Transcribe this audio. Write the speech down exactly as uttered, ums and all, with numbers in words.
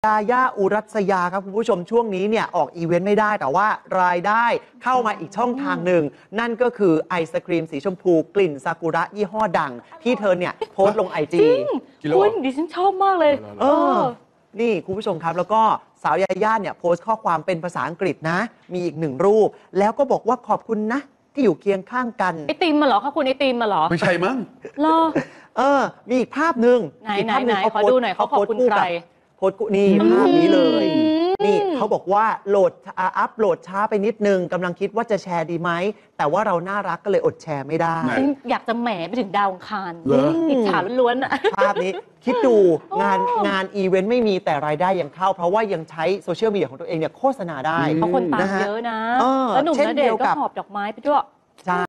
ยาย่าอุรัสยาครับคุณผู้ชมช่วงนี้เนี่ยออกอีเวนต์ไม่ได้แต่ว่ารายได้เข้ามาอีกช่องทางหนึ่งนั่นก็คือไอศครีมสีชมพูกลิ่นซากุระยี่ห้อดังที่เธอเนี่ยโพสต์ลงไอจีคุณดิฉันชอบมากเลยเออนี่คุณผู้ชมครับแล้วก็สาวยาย่าเนี่ยโพสต์ข้อความเป็นภาษาอังกฤษนะมีอีกหนึ่งรูปแล้วก็บอกว่าขอบคุณนะที่อยู่เคียงข้างกันไอติมมาเหรอคะคุณไอติมมาเหรอไม่ใช่มั้งรอเออมีอีกภาพหนึ่งไหนไหนไหนขอดูหน่อยเขาขอบคุณใครโพสต์นี่ภาพนี้เลยนี่เขาบอกว่าโหลดอัพโหลดช้าไปนิดนึงกำลังคิดว่าจะแชร์ดีไหมแต่ว่าเราน่ารักก็เลยอดแชร์ไม่ได้อยากจะแหมไปถึงดาวอังคารอิจฉาล้วนๆภาพนี้คิดดูงานงานอีเวนต์ไม่มีแต่รายได้ยังเข้าเพราะว่ายังใช้โซเชียลมีเดียของตัวเองเนี่ยโฆษณาได้เพราะคนตามเยอะนะแล้วหนุ่มณเดชน์ก็หอบดอกไม้ไปด้วย